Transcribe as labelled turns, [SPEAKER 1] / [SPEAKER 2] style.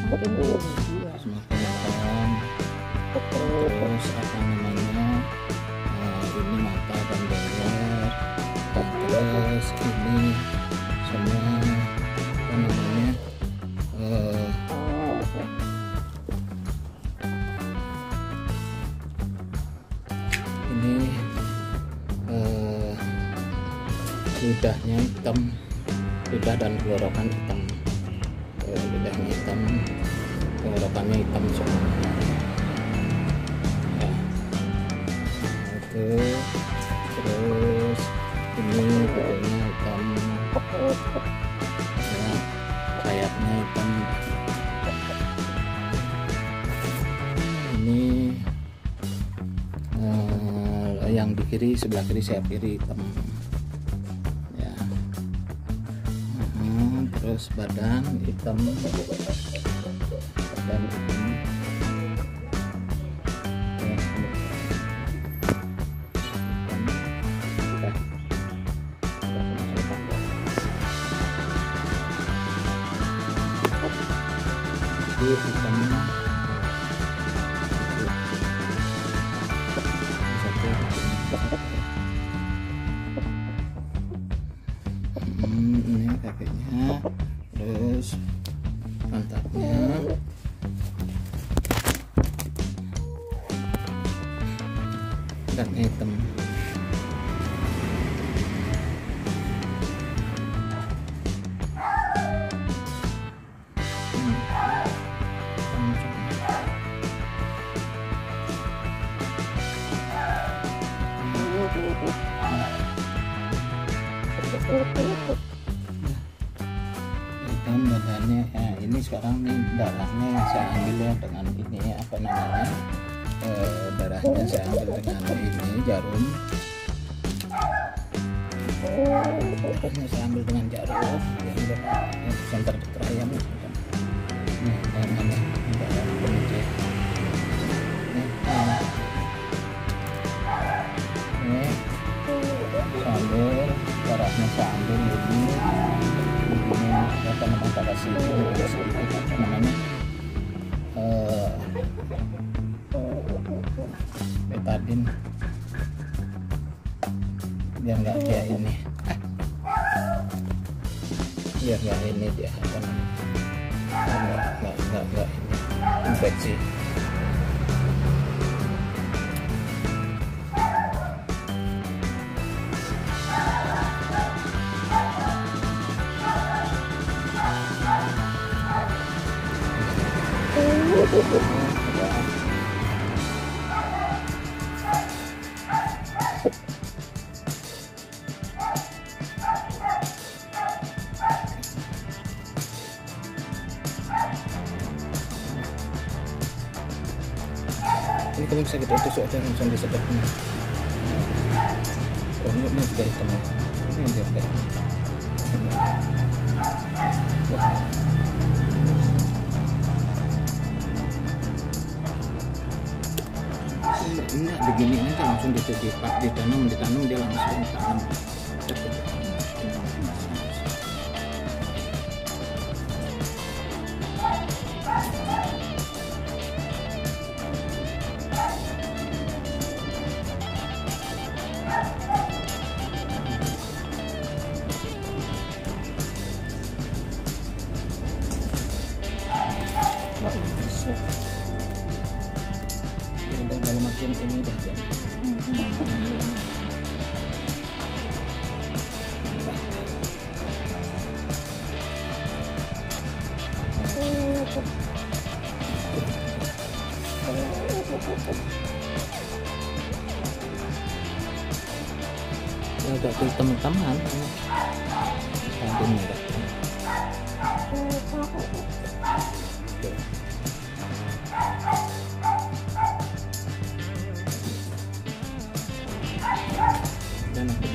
[SPEAKER 1] semakin hitam. Terus apa namanya, ini mata dan jengger. Terus ini semua apa namanya, ini lidahnya hitam, lidah dan tenggorokan hitam. Lidahnya hitam, tenggorokannya hitam semuanya ya. Itu terus ini bulunya hitam ya, sayapnya hitam. Ini yang di kiri, sebelah kiri, sayap kiri hitam ya. Terus badan hitam, badan hitam ya, hitamnya ini kakinya, terus pantatnya, kakinya hitam. Hitam badannya ya. Ini sekarang nih darahnya saya ambil ya dengan ini apa namanya, darahnya saya ambil dengan ini jarum. Darahnya saya ambil dengan jarum yang center dokter ayam. Ini darahnya darah penunjuk. Ini sambil darahnya saya ambil ini apa namanya, pada sini apa namanya, betadin biar nggak dia ini, biar nggak ini dia apa namanya, nggak ini infeksi. Ini kalau bisa kita tusuk aja langsung disedotnya. Mulutnya juga hitam. Ini dia kayak. Enggak begini aja langsung ditanam dia langsung tanam. Dalam makin ini dah ya. Agak hitam-hitaman tadinya enggak. Dan